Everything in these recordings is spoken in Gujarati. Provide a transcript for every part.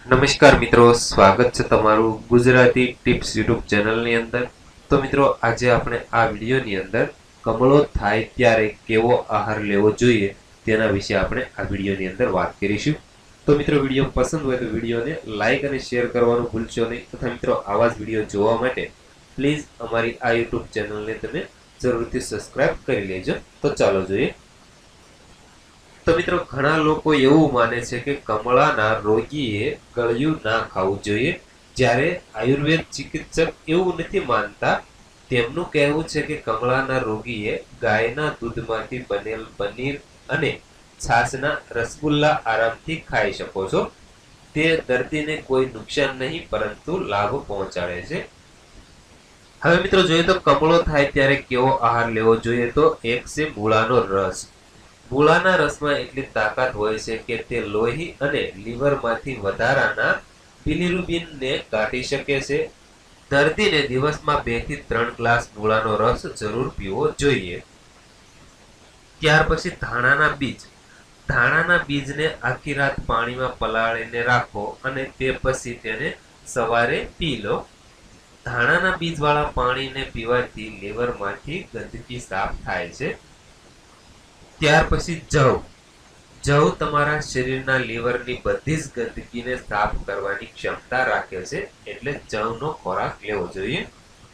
નમસ્કાર મિત્રો, સ્વાગત છે તમારું ગુજરાતી ટિપ્સ યુટ્યુબ ચેનલની અંદર। તો મિત્રો, આજે આપણે આ વિડીયોની અંદર કમળો થાય ત્યારે કેવો આહાર લેવો જોઈએ તેના વિશે આપણે આ વિડીયોની અંદર વાત કરીશું। તો મિત્રો, વિડીયો પસંદ હોય તો વિડીયોને લાઈક અને શેર કરવાનું ભૂલશો નહીં તથા મિત્રો આવા જ વિડીયો જોવા માટે પ્લીઝ અમારી આ યુટ્યુબ ચેનલને તમે જરૂરથી સબસ્ક્રાઇબ કરી લેજો। તો ચાલો જોઈએ। તો મિત્રો, ઘણા લોકો એવું માને છે કે કમળાના રોગીએ ગળ્યું ના ખાવું જોઈએ, જ્યારે આયુર્વેદ ચિકિત્સક એવું નથી માનતા। તેમનું કહેવું છે કે કમળાના રોગીએ ગાયના દૂધમાંથી બનેલ પનીર અને છાશના રસગુલ્લા આરામથી ખાઈ શકો છો। તે દર્દીને કોઈ નુકસાન નહીં પરંતુ લાભ પહોંચાડે છે। હવે મિત્રો જોઈએ તો કમળો થાય ત્યારે કેવો આહાર લેવો જોઈએ। તો એક છે મૂળાનો રસ। મૂળાના રસમાં એટલી તાકાત હોય છે કે તે લોહી અને લીવરમાંથી વધારાના બિલિરુબિનને કાઢી શકે છે। દર્દીને દિવસમાં 2 થી 3 ગ્લાસ મૂળાનો રસ જરૂર પીવો જોઈએ। ત્યાર પછી ધાણાના બીજ। ધાણાના બીજને આખી રાત પાણીમાં પલાળીને રાખો અને તે પછી તેને સવારે પી લો। ધાણાના બીજવાળા પાણીને પીવાથી લીવરમાંથી ગંદકી સાફ થાય છે। ત્યાર પછી જવ। જવ તમારા શરીરના લીવરની બધી જ ગંદકીને સાફ કરવાની ક્ષમતા રાખે છે, એટલે જવનો ખોરાક લેવો જોઈએ।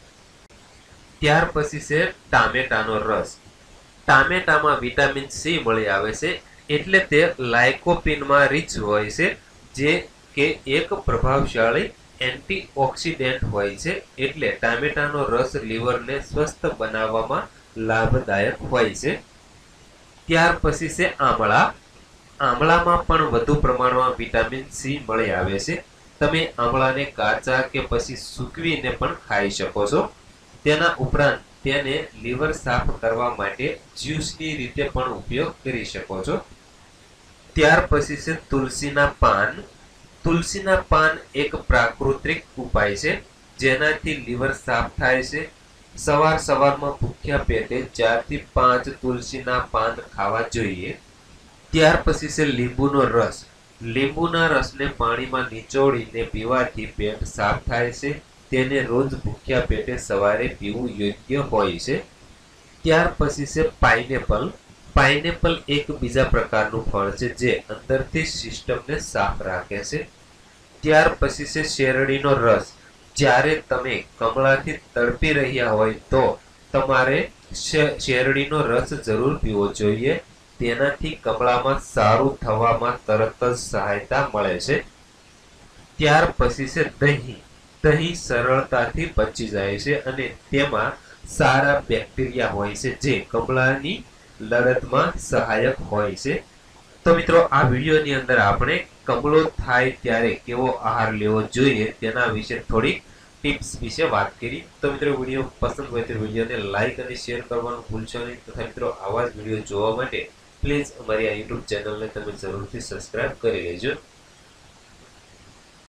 ત્યાર પછી છે ટામેટાનો રસ। ટામેટામાં વિટામિન સી મળી આવે છે, એટલે તે લાઇકોપીનમાં રીચ હોય છે, જે કે એક પ્રભાવશાળી એન્ટીઓક્સિડન્ટ હોય છે, એટલે ટામેટાનો રસ લીવરને સ્વસ્થ બનાવવામાં લાભદાયક હોય છે। ત્યાર પછી છે આમળા। આમળામાં પણ વધુ પ્રમાણમાં વિટામિન સી મળી આવે છે। તમે આમળાને કાચા કે પછી સૂકવીને પણ ખાઈ શકો છો। તેના ઉપરાંત તેને લીવર સાફ કરવા માટે જ્યુસની રીતે પણ ઉપયોગ કરી શકો છો। ત્યાર પછી છે તુલસીના પાન। તુલસીના પાન એક પ્રાકૃતિક ઉપાય છે, જેનાથી લીવર સાફ થાય છે। સવારમાં ભૂખ્યા પેટે 4 થી 5 તુલસીના પાન ખાવા જોઈએ। ત્યાર પછી છે લીંબુનો રસ। લીંબુના રસને પાણીમાં નિચોડીને પીવાથી પેટ સાફ થાય છે। તેને રોજ ભૂખ્યા પેટે સવારે પીવું યોગ્ય હોય છે। ત્યાર પછી છે પાઇનેપલ। પાઇનેપલ એક બીજા પ્રકારનું ફળ છે, જે અંદરથી સિસ્ટમને સાફ રાખે છે। ત્યાર પછી છે શેરડીનો રસ। જ્યારે તમે કમળાથી તડપી રહ્યા હોય તો તમારે શેરડીનો રસ જરૂર પીવો જોઈએ। તેનાથી કમળામાં સારું થવામાં તરત જ સહાયતા મળે છે। ત્યાર પછી છે દહીં। દહીં સરળતાથી પચી જાય છે અને તેમાં સારા બેક્ટેરિયા હોય છે, જે કમળાની લડતમાં સહાયક હોય છે। તો મિત્રો, આ વિડીયોની અંદર આપણે કમળો થાય ત્યારે કેવો આહાર લેવો જોઈએ તેના વિશે થોડીક ટિપ્સ વિશે વાત કરી। તો મિત્રો, વિડીયો પસંદ હોય તો વિડીયોને લાઈક અને શેર કરવાનું ભૂલશો નહીં તથા મિત્રો આવા જ વિડીયો જોવા માટે પ્લીઝ અમારી આ યુટ્યુબ ચેનલને તમે જરૂરથી સબસ્ક્રાઇબ કરી લેજો।